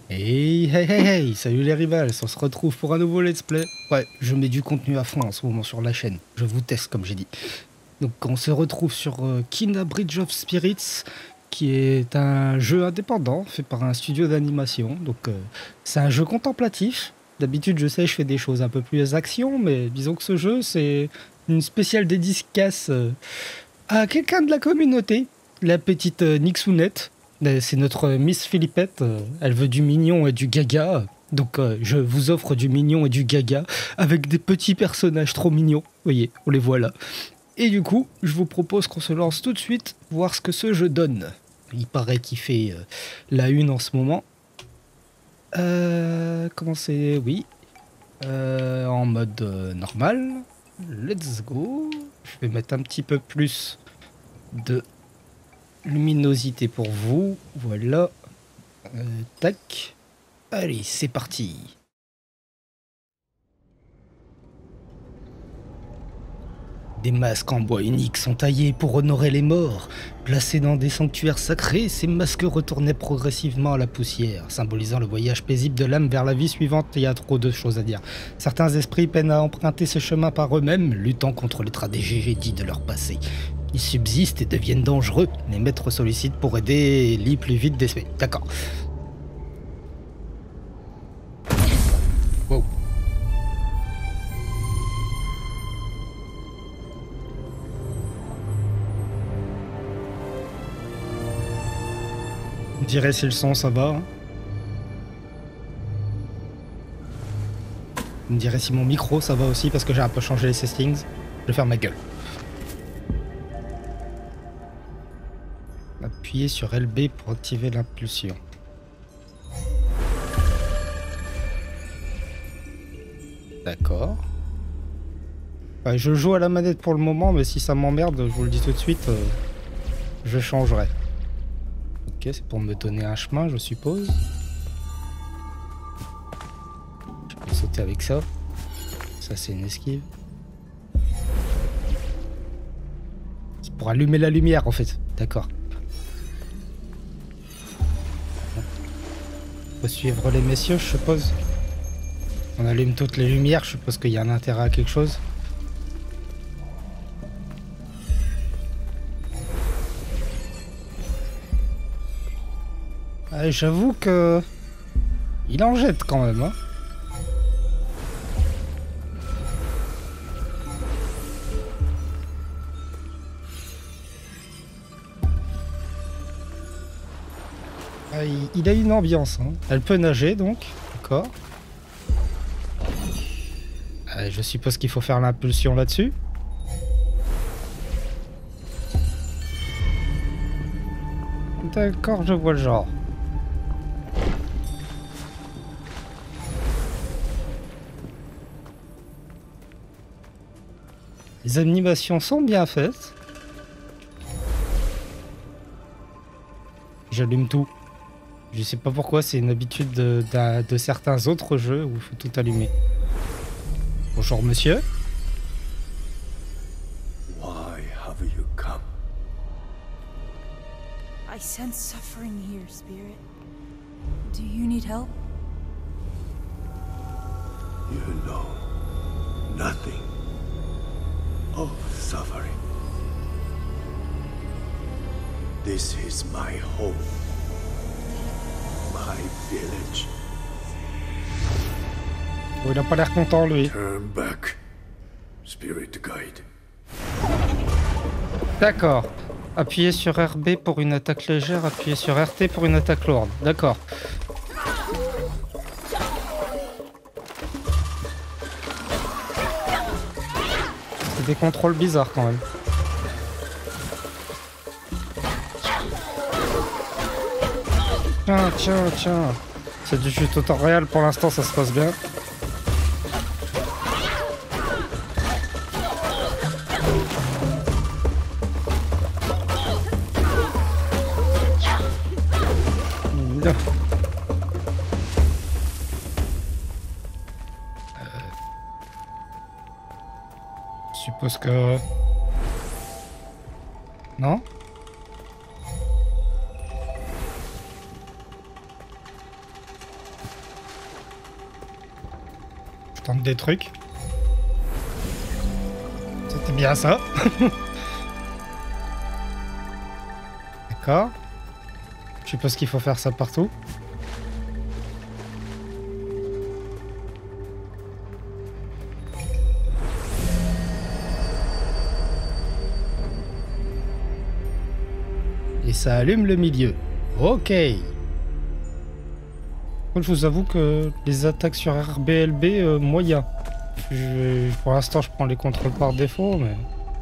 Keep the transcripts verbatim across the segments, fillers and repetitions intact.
Hey, hey, hey, hey, salut les rivals, on se retrouve pour un nouveau let's play. Ouais, je mets du contenu à fond en ce moment sur la chaîne, je vous teste comme j'ai dit. Donc on se retrouve sur euh, Kena Bridge of Spirits, qui est un jeu indépendant fait par un studio d'animation. Donc euh, c'est un jeu contemplatif. D'habitude je sais je fais des choses un peu plus action, mais disons que ce jeu c'est une spéciale dédicace euh, à quelqu'un de la communauté, la petite euh, Nixounette. Euh, C'est notre euh, Miss Philippette, euh, elle veut du mignon et du gaga. Donc euh, je vous offre du mignon et du gaga avec des petits personnages trop mignons. Vous voyez, on les voit là. Et du coup, je vous propose qu'on se lance tout de suite, voir ce que ce jeu donne. Il paraît qu'il fait euh, la une en ce moment. Euh, comment c'est? Oui. Euh, en mode euh, normal. Let's go. Je vais mettre un petit peu plus de luminosité pour vous. Voilà. Euh, tac. Allez, c'est parti. Des masques en bois unique sont taillés pour honorer les morts. Placés dans des sanctuaires sacrés, ces masques retournaient progressivement à la poussière, symbolisant le voyage paisible de l'âme vers la vie suivante. Il y a trop de choses à dire. Certains esprits peinent à emprunter ce chemin par eux-mêmes, luttant contre les tragédies de leur passé. Ils subsistent et deviennent dangereux. Les maîtres sollicitent pour aider l'y plus vite d'esprit. D'accord. Wow. On dirait si le son ça va. Hein. On me dirait si mon micro ça va aussi parce que j'ai un peu changé les settings. Je vais faire ma gueule. Appuyez sur L B pour activer l'impulsion. D'accord. Ouais, je joue à la manette pour le moment, mais si ça m'emmerde, je vous le dis tout de suite, euh, je changerai. Ok, c'est pour me donner un chemin, je suppose. Je peux sauter avec ça. Ça, c'est une esquive. C'est pour allumer la lumière, en fait. D'accord. Faut suivre les messieurs, je suppose. On allume toutes les lumières, je suppose qu'il y a un intérêt à quelque chose. Ah, j'avoue que... il en jette quand même, hein. Ah, il, il a une ambiance, hein. Elle peut nager, donc. D'accord. Ah, je suppose qu'il faut faire l'impulsion là-dessus. D'accord, je vois le genre. Les animations sont bien faites. J'allume tout. Je sais pas pourquoi, c'est une habitude de, de, de certains autres jeux où il faut tout allumer. Bonjour monsieur. Why have you come? I sense suffering here, Spirit. Do you need help? You know nothing of suffering. This is my home, my village. Oh, il a pas l'air content lui. Turn back, Spirit Guide. D'accord. Appuyez sur R B pour une attaque légère, appuyez sur R T pour une attaque lourde. D'accord. C'est des contrôles bizarres quand même. Tiens, tiens, tiens. C'est du jeu tutoriel pour l'instant, ça se passe bien. Bien. Euh... Je suppose que... Non ? tente des trucs. C'était bien ça. D'accord. Je suppose qu'il faut faire ça partout. Et ça allume le milieu. Ok. Je vous avoue que les attaques sur R B L B, euh, moyen. Je, pour l'instant, je prends les contrôles par défaut, mais...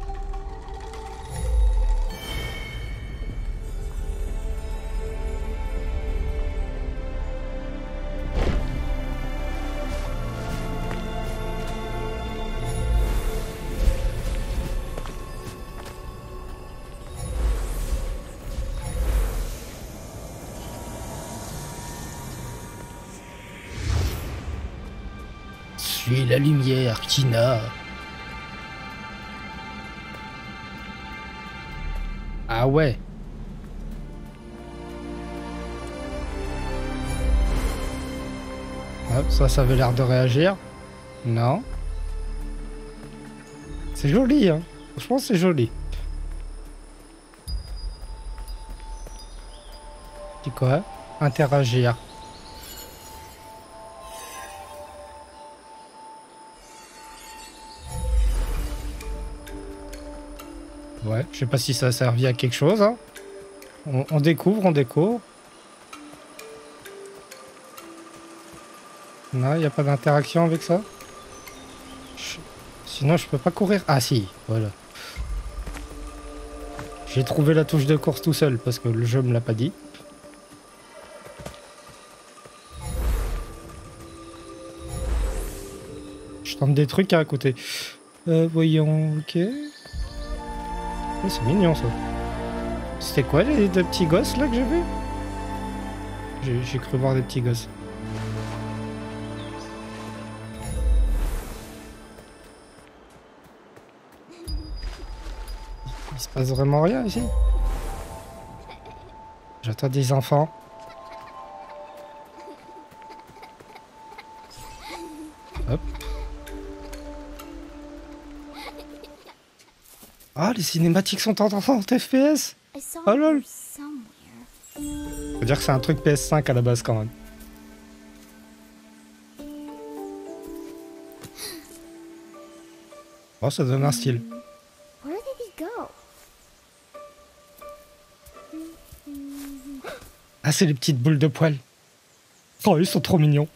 Suis la lumière, Kina. Ah ouais. Hop, ça, ça avait l'air de réagir. Non. C'est joli, hein. Je pense que c'est joli. C'est quoi? Interagir. Ouais, je sais pas si ça a servi à quelque chose. Hein. On, on découvre, on découvre. Non, il n'y a pas d'interaction avec ça. Je... Sinon, je peux pas courir. Ah si, voilà. J'ai trouvé la touche de course tout seul parce que le jeu me l'a pas dit. Je tente des trucs à côté. Euh, voyons, ok. Oh, c'est mignon ça. C'était quoi les deux petits gosses là que j'ai vu? J'ai cru voir des petits gosses. Il se passe vraiment rien ici. J'attends des enfants. Hop. Ah, les cinématiques sont en trente F P S. Oh lol. Faut dire que c'est un truc P S cinq à la base quand même. Oh, ça donne un style. Ah, c'est les petites boules de poils. Oh, ils sont trop mignons.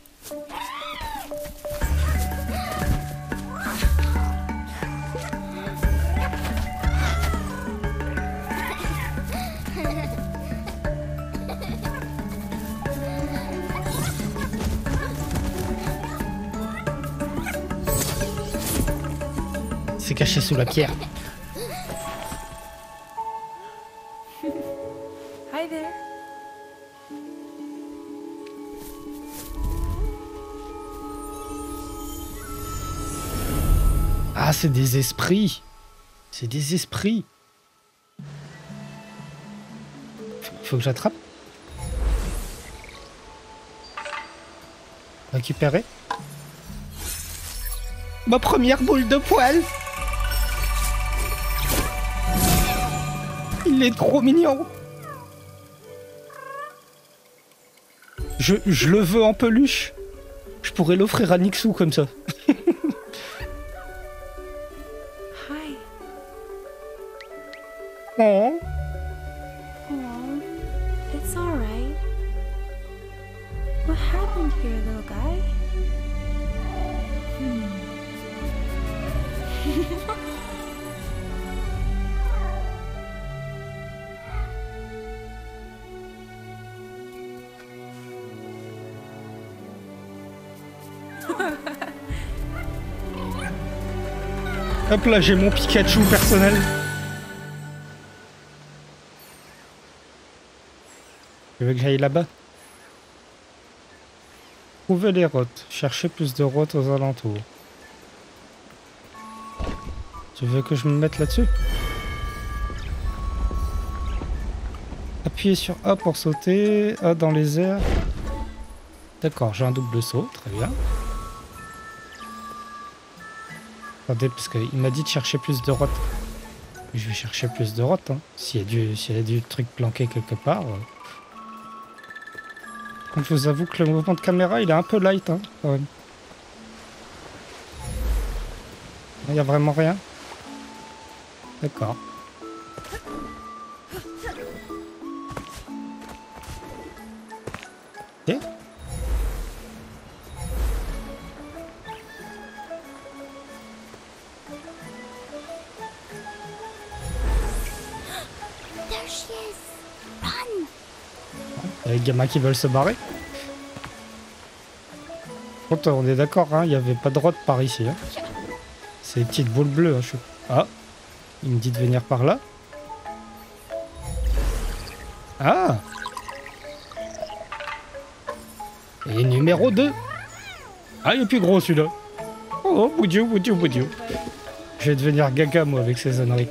C'est caché sous la pierre. Hi there. Ah, c'est des esprits. C'est des esprits. Faut que j'attrape. Récupérer. Ma première boule de poil. Il est trop mignon. Je, je le veux en peluche. Je pourrais l'offrir à Nixou comme ça. Hi. Oh. Oh, it's all right. What happened here, little guy? Hmm. Hop là, j'ai mon Pikachu personnel. Tu veux que j'aille là-bas? Trouver les routes. Chercher plus de routes aux alentours. Tu veux que je me mette là-dessus? Appuyez sur A pour sauter. A dans les airs. D'accord, j'ai un double saut. Très bien. Attendez, parce qu'il m'a dit de chercher plus de rottes. Je vais chercher plus de rottes. Hein. S'il y a du, s'il y a du truc planqué quelque part. Euh... Donc, je vous avoue que le mouvement de caméra, il est un peu light. Hein, quand même. Il n'y a vraiment rien. D'accord. Ok. Il y a les gamins qui veulent se barrer. Par contre, on est d'accord, hein, il n'y avait pas de route par ici. Hein. C'est des petites boules bleues. Hein, je... Ah, il me dit de venir par là. Ah. Et numéro deux. Ah, il est plus gros celui-là. Oh, boudiou, boudiou, boudiou. Je vais devenir gaga, moi, avec ces âneries.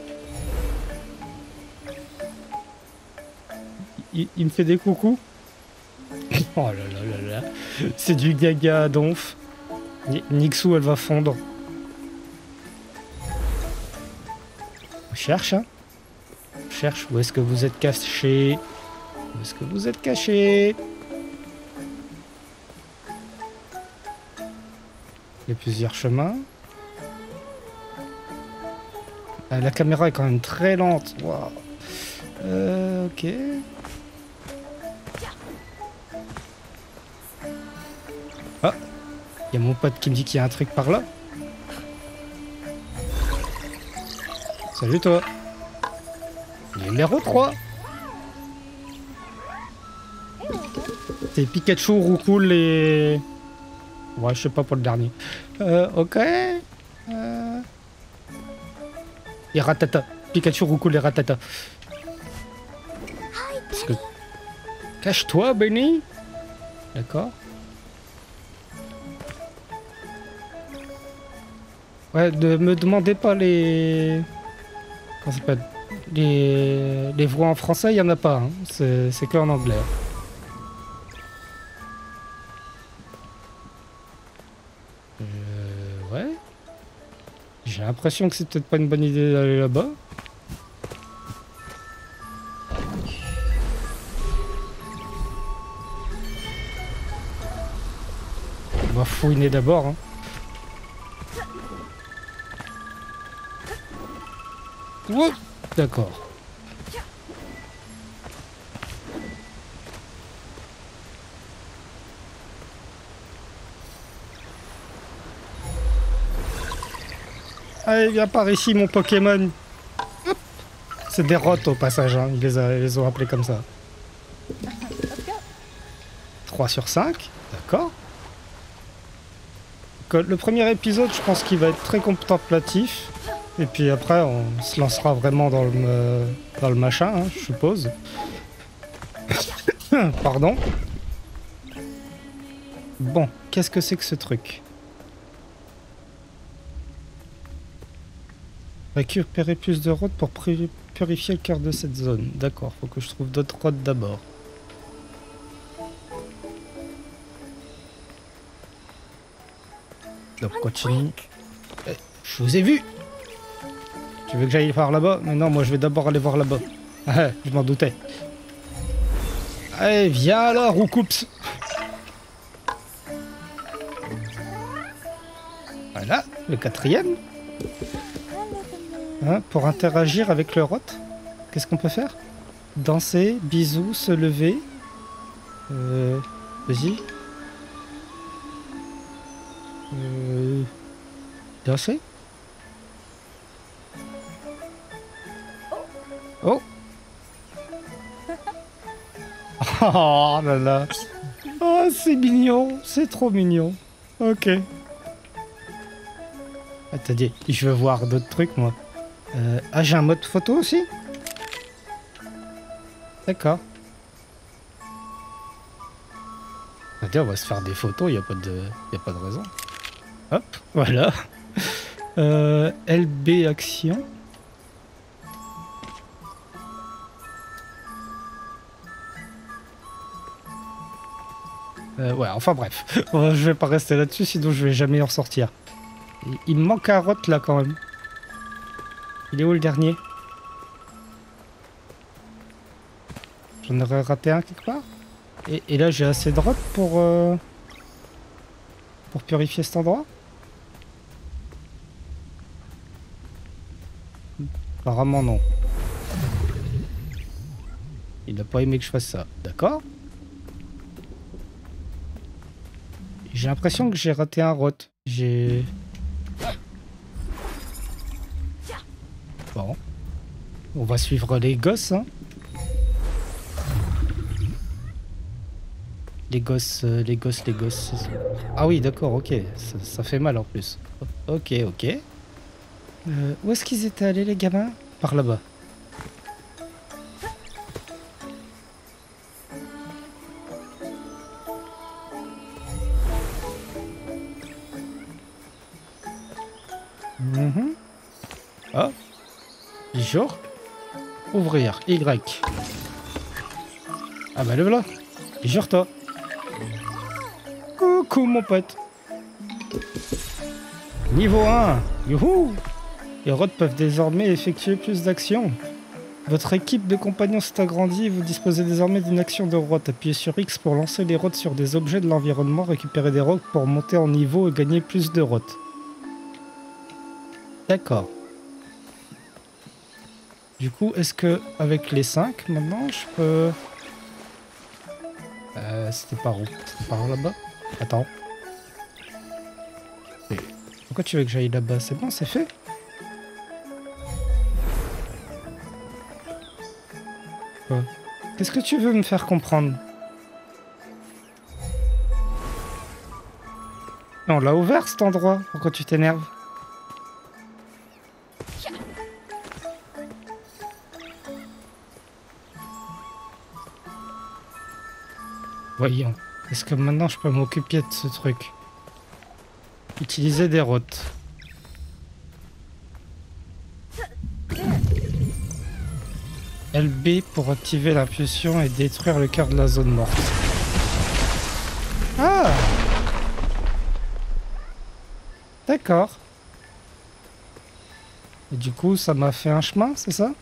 Il, il me fait des coucous. Oh là là là là. C'est du gaga à donf. Nixou, elle va fondre. On cherche, hein. On cherche. Où est-ce que vous êtes caché? Où est-ce que vous êtes caché? Il y a plusieurs chemins. Ah, la caméra est quand même très lente. Wow. Euh, ok. Ah, il y a mon pote qui me dit qu'il y a un truc par là. Salut toi. Numéro trois. C'est Pikachu, Roucoule et... Ouais, je sais pas pour le dernier. Euh, ok. Euh... Et Ratata. Pikachu, Roucoule et Ratata. Parce que... Cache-toi, Benny. D'accord. Ouais, ne me demandez pas les... Comment ça s'appelle? Les... les voix en français, il n'y en a pas. Hein. C'est que en anglais. Euh... Ouais. J'ai l'impression que c'est peut-être pas une bonne idée d'aller là-bas. On va fouiner d'abord. Hein. D'accord. Allez, viens par ici, mon Pokémon. C'est des rottes au passage, hein. Ils, les a, ils les ont appelés comme ça. trois sur cinq, d'accord. Le premier épisode, je pense qu'il va être très contemplatif. Et puis après, on se lancera vraiment dans le, dans le machin, hein, je suppose. Pardon. Bon, qu'est-ce que c'est que ce truc? Récupérer plus de routes pour purifier le cœur de cette zone. D'accord, faut que je trouve d'autres routes d'abord. Donc continue. Eh, je vous ai vu! Tu veux que j'aille voir là-bas? Mais non, moi je vais d'abord aller voir là-bas. Ah, je m'en doutais. Allez, viens alors, Roucoups. Voilà, le quatrième. Hein, pour interagir avec le rot, qu'est-ce qu'on peut faire? Danser, bisous, se lever. Euh, Vas-y. Euh, danser? Oh. Oh là là. Oh, c'est mignon. C'est trop mignon. Ok. Attendez, je veux voir d'autres trucs, moi. Euh, ah, j'ai un mode photo aussi? D'accord. Attendez, on va se faire des photos, il n'y a pas de... y a pas de raison. Hop, voilà. Euh, L B Action. Euh, ouais, enfin bref, je vais pas rester là-dessus, sinon je vais jamais en sortir. Il, il me manque un rot là quand même. Il est où le dernier? J'en aurais raté un quelque part. Et, et là j'ai assez de rot pour... Euh, pour purifier cet endroit. Apparemment non. Il n'a pas aimé que je fasse ça. D'accord. J'ai l'impression que j'ai raté un rot. J'ai... Bon. On va suivre les gosses, hein. Les gosses, euh, les gosses, les gosses. Ah oui, d'accord, ok. Ça, ça fait mal en plus. Ok, ok. Euh, où est-ce qu'ils étaient allés, les gamins? Par là-bas. Mm-hmm. Ah. Jour. Ouvrir. Y. Ah bah le voilà. Jure-toi. Coucou mon pote. Niveau un. Youhou. Les rots peuvent désormais effectuer plus d'actions. Votre équipe de compagnons s'est agrandie et vous disposez désormais d'une action de rot. Appuyez sur X pour lancer les rots sur des objets de l'environnement, récupérer des rocs pour monter en niveau et gagner plus de rots. D'accord. Du coup, est-ce que avec les cinq maintenant je peux... Euh, c'était par où? C'était par là-bas? Attends. Et pourquoi tu veux que j'aille là-bas? C'est bon, c'est fait? Quoi? Qu'est-ce que tu veux me faire comprendre? On l'a ouvert cet endroit. Pourquoi tu t'énerves? Voyons. Est-ce que maintenant je peux m'occuper de ce truc? Utiliser des rots. L B pour activer l'impulsion et détruire le cœur de la zone morte. Ah! D'accord. Et du coup, ça m'a fait un chemin, c'est ça?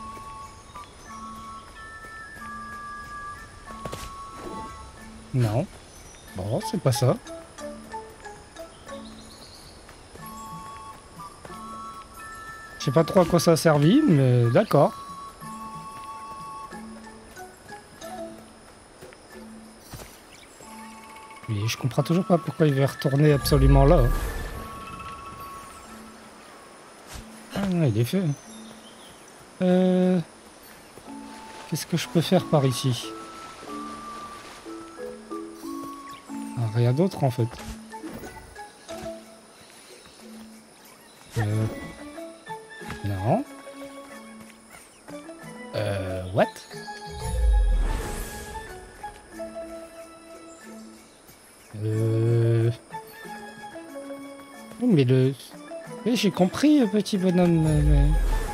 Non. Bon, c'est pas ça. Je sais pas trop à quoi ça a servi, mais d'accord. Mais je comprends toujours pas pourquoi il veut retourner absolument là. Ah, il est fait. Euh... Qu'est-ce que je peux faire par ici? Ah, rien d'autre en fait. Euh... Non. Euh... What? Euh... Oh, mais le... Oui, j'ai compris, petit bonhomme. Mais...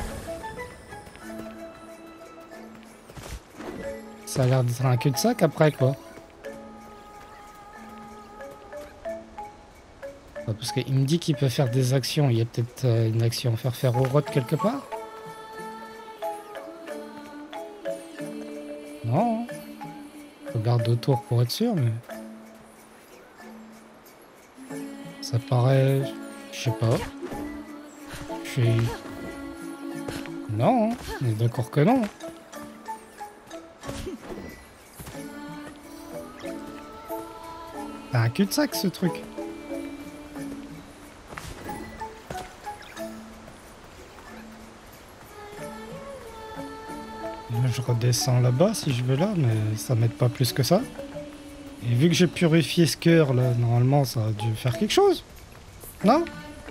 Ça a l'air d'être un cul-de-sac après, quoi. Parce qu'il me dit qu'il peut faire des actions. Il y a peut-être euh, une action à faire faire au rot quelque part. Non. Je regarde autour pour être sûr, mais... Ça paraît... Je sais pas. Je suis... Non, on est d'accord que non. C'est un cul-de-sac ce truc. Je redescends là-bas si je vais là, mais ça m'aide pas plus que ça. Et vu que j'ai purifié ce cœur là, normalement ça a dû faire quelque chose. Non?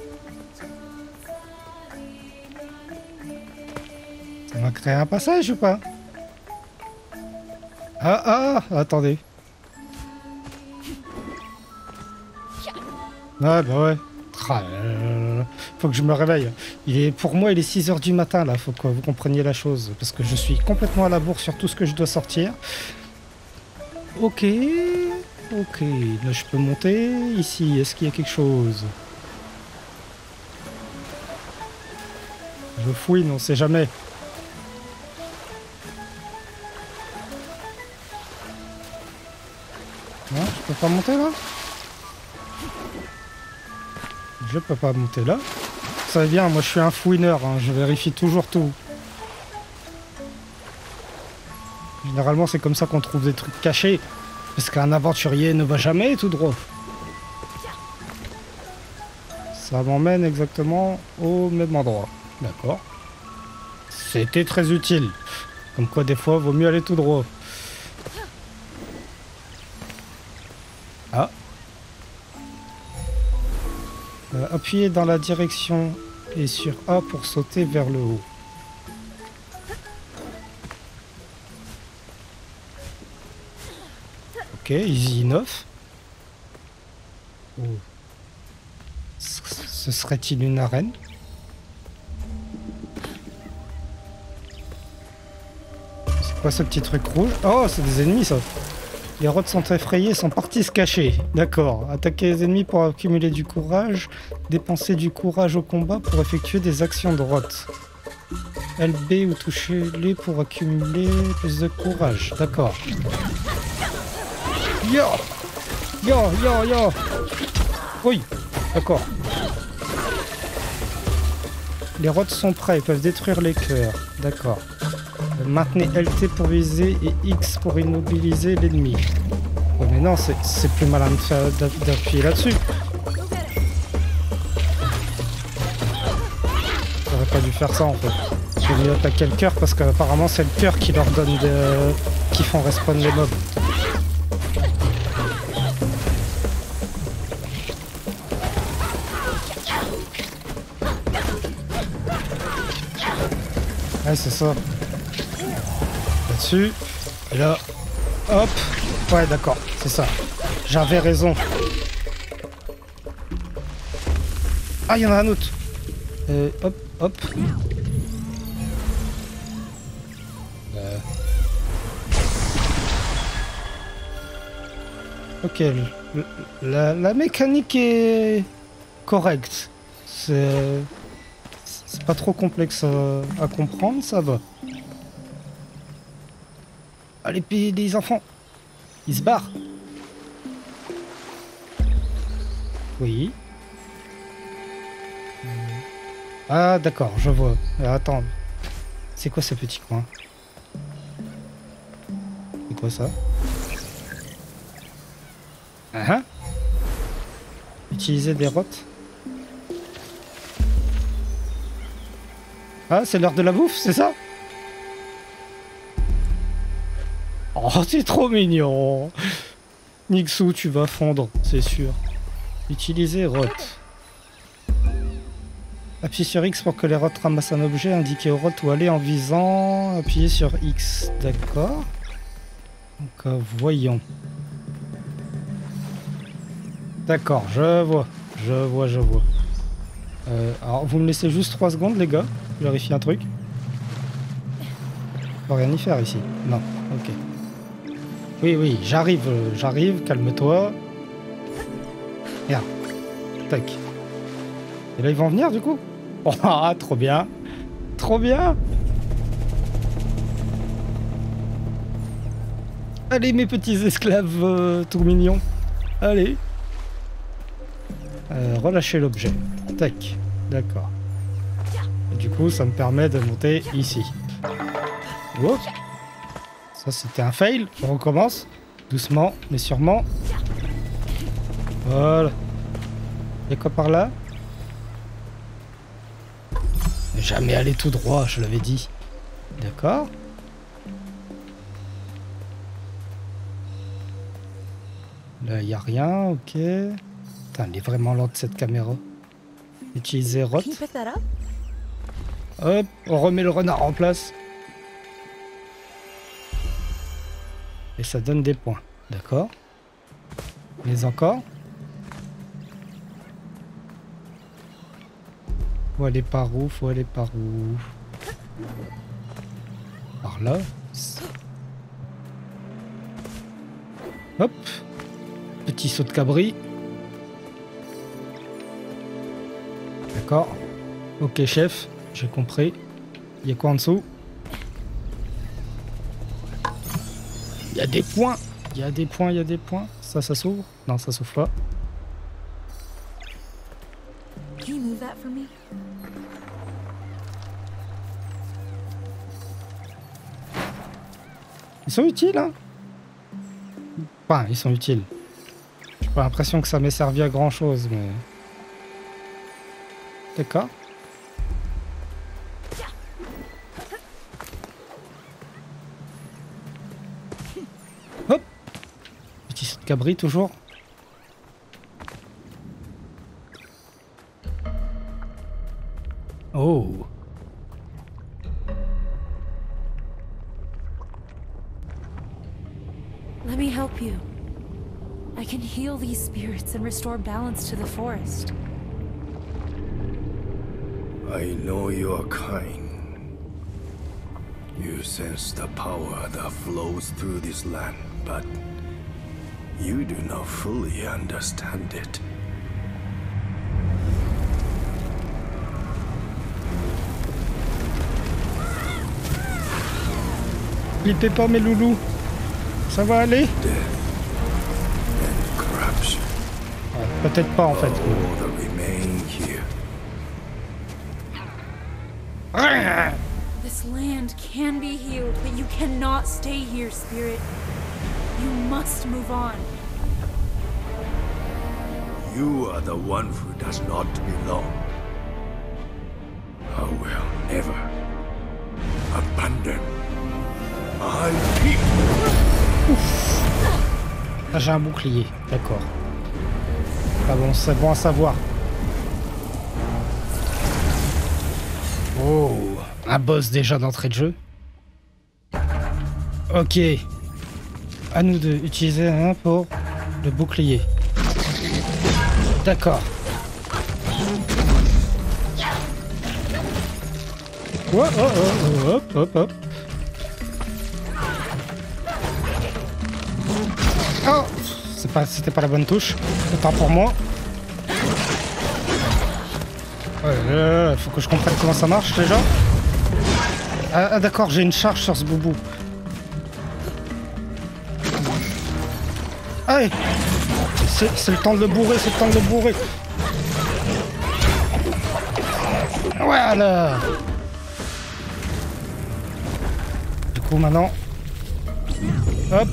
Ça m'a créé un passage ou pas? Ah ah, attendez. Ah bah ouais. Ah, euh, faut que je me réveille. Il est, pour moi, il est six heures du matin, là. Faut que vous compreniez la chose. Parce que je suis complètement à la bourre sur tout ce que je dois sortir. Ok. Ok. Là, je peux monter. Ici, est-ce qu'il y a quelque chose? Je fouine, on sait jamais. Non, je peux pas monter là? Je peux pas monter là. Vous savez bien, moi je suis un fouineur, hein, je vérifie toujours tout. Généralement c'est comme ça qu'on trouve des trucs cachés. Parce qu'un aventurier ne va jamais tout droit. Ça m'emmène exactement au même endroit. D'accord. C'était très utile. Comme quoi des fois, vaut mieux aller tout droit. Ah. Euh, appuyez dans la direction et sur A pour sauter vers le haut. Ok, easy enough. Oh. Ce serait-il une arène? C'est quoi ce petit truc rouge? Oh, c'est des ennemis ça. Les rots sont effrayés, sont partis se cacher. D'accord. Attaquer les ennemis pour accumuler du courage. Dépenser du courage au combat pour effectuer des actions de rots. L B ou toucher-les pour accumuler plus de courage. D'accord. Yo Yo Yo Yo Oui. D'accord. Les rots sont prêts, ils peuvent détruire les cœurs. D'accord. Maintenez L T pour viser et X pour immobiliser l'ennemi. Oh mais non, c'est plus malin d'appuyer là-dessus. J'aurais pas dû faire ça en fait. J'ai mieux attaquer le cœur parce qu'apparemment c'est le cœur qui leur donne des... qui font respawn les mobs. Ouais, c'est ça. Là-dessus. Et là. Hop. Ouais, d'accord. C'est ça. J'avais raison. Ah, il y en a un autre. Euh, hop, hop. Euh. Ok. La, la mécanique est correcte. C'est... C'est pas trop complexe à, à comprendre, ça va. Allez, puis les enfants. Ils se barrent. Oui. Ah, d'accord, je vois. Mais attends. C'est quoi ce petit coin? C'est quoi ça? Uh-huh. Utiliser des rots. Ah, c'est l'heure de la bouffe, c'est ça? Oh, c'est trop mignon. Nixou, tu vas fondre, c'est sûr. Utiliser rot. Appuyez sur X pour que les rots ramassent un objet, indiquez au rot où aller en visant. Appuyez sur X, d'accord. Donc, euh, voyons. D'accord, je vois. Je vois, je vois. Euh, alors, vous me laissez juste trois secondes, les gars. Je vérifie un truc. On va rien y faire ici. Non, ok. Oui, oui, j'arrive, euh, j'arrive, calme-toi. Viens. Tac. Et là, ils vont venir, du coup? Oh, ah, trop bien. Trop bien. Allez, mes petits esclaves euh, tout mignons. Allez. Euh, relâchez l'objet. Tac. D'accord. Du coup, ça me permet de monter ici. Wow. Ça, c'était un fail. On recommence. Doucement, mais sûrement. Voilà. Il y a quoi par là? Jamais aller tout droit, je l'avais dit. D'accord. Là, il n'y a rien, ok. Putain, elle est vraiment lente cette caméra. Utiliser rot. Hop, on remet le renard en place. Et ça donne des points. D'accord. Mais encore. Faut aller par où? Faut aller par où? Par là. Hop. Petit saut de cabri. D'accord. Ok, chef. j'ai compris. Il y a quoi en dessous? Il y a des points. Il y a des points, il y a des points. Ça, ça s'ouvre? Non, ça s'ouvre pas. Can you move that for me? Ils sont utiles, hein? Enfin, ils sont utiles. J'ai pas l'impression que ça m'ait servi à grand chose, mais... D'accord. Hop! Petit saut de cabri, toujours. Oh! Let me help you. I can heal these spirits and restore balance to the forest. I know you're kind. You sense the power that flows through this land, but you do not fully understand it. Flippez pas mes loulous. Ça va aller? Death and corruption. Ouais, peut-être pas en fait. All that remain here. This land can be healed, but you cannot stay here, Spirit. You must move on. You are the one who does not belong. I will never abandon my people. Ah, j'ai un bouclier, d'accord. Ah bon, c'est bon à savoir. Oh, un boss déjà d'entrée de jeu. Ok. À nous de utiliser un pour le bouclier. D'accord. Oh, oh, oh, hop, hop, hop. Oh, c'est pas, c'était pas la bonne touche. Autant pour moi. Ouais, euh, faut que je comprenne comment ça marche déjà. Ah, ah d'accord, j'ai une charge sur ce boubou. Allez, c'est le temps de le bourrer, c'est le temps de le bourrer. Voilà. Du coup maintenant, hop.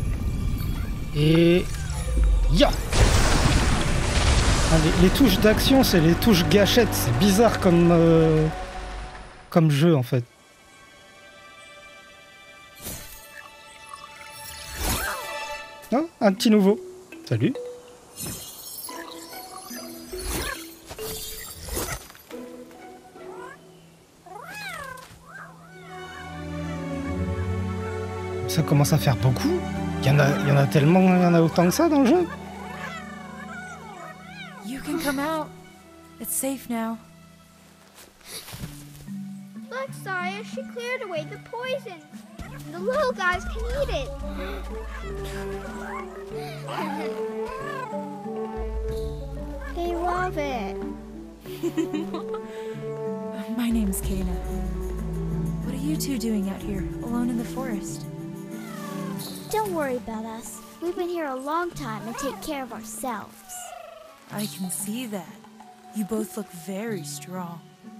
Et... Ya ah, les, les touches d'action, c'est les touches gâchettes. C'est bizarre comme... Euh, comme jeu, en fait. Ah, un petit nouveau. Salut. Ça commence à faire beaucoup. Il y en a, il y en a tellement, il y en a autant que ça dans le jeu. You can come out. It's safe now. Look, Saya, she cleared away the poison. The little guys can eat it. They love it. My name's Kana. What are you two doing out here, alone in the forest? Don't worry about us. We've been here a long time and take care of ourselves. I can see that. You both look very strong.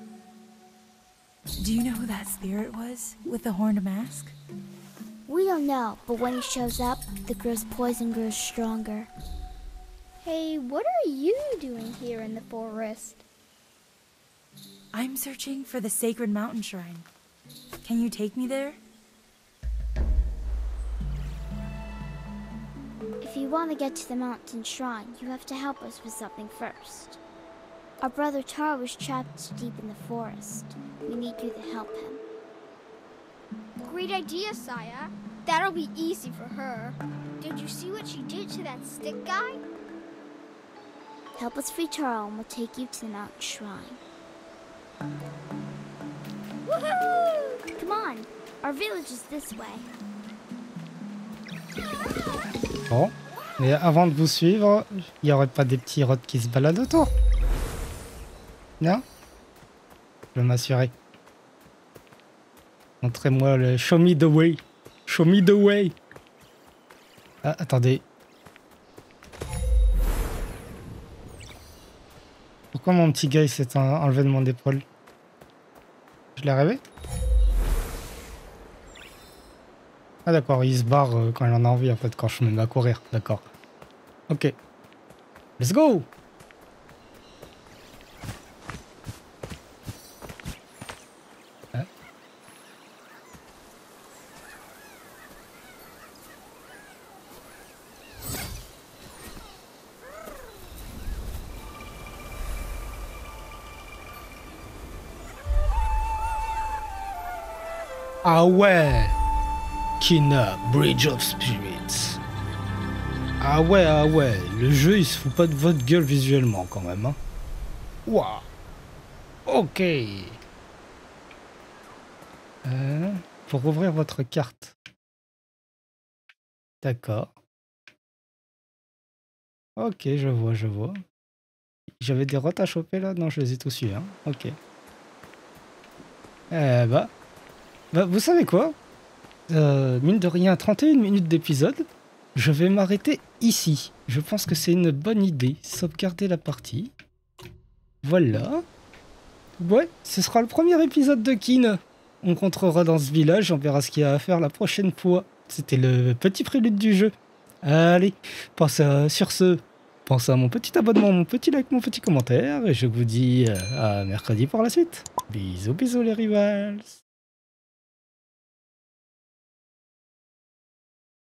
Do you know who that spirit was with the horned mask? We don't know, but when he shows up, the girl's poison grows stronger. Hey, what are you doing here in the forest? I'm searching for the sacred mountain shrine. Can you take me there? If you want to get to the mountain shrine, you have to help us with something first. Our brother Taro was trapped deep in the forest. We need you to help him. Great idea, Saya. That'll be easy for her. Did you see what she did to that stick guy? Help us free Taro and we'll take you to the mountain shrine. Woohoo! Come on, our village is this way. Bon, mais avant de vous suivre, il n'y aurait pas des petits rots qui se baladent autour? Non? Je vais m'assurer. Montrez-moi le... Show me the way. Show me the way. Ah, attendez. Pourquoi mon petit gars il s'est enlevé de mon épaule? Je l'ai rêvé? Ah d'accord, il se barre euh, quand il en a envie en fait, quand je me mets à courir. D'accord. Ok. Let's go! Hein? Ah ouais! Kina, Bridge of Spirits. Ah ouais, ah ouais, le jeu il se fout pas de votre gueule visuellement quand même. Hein. Waouh. Ok. Euh, pour ouvrir votre carte. D'accord. Ok, je vois, je vois. J'avais des routes à choper là? Non, je les ai tous eu. Hein. Ok. Eh bah. Bah, vous savez quoi? Euh, mine de rien, trente et une minutes d'épisode. Je vais m'arrêter ici. Je pense que c'est une bonne idée. Sauvegarder la partie. Voilà. Ouais, ce sera le premier épisode de Kin. On rentrera dans ce village, on verra ce qu'il y a à faire la prochaine fois. C'était le petit prélude du jeu. Allez, pensez à, sur ce, pensez à mon petit abonnement, mon petit like, mon petit commentaire. Et je vous dis à mercredi pour la suite. Bisous, bisous les rivals.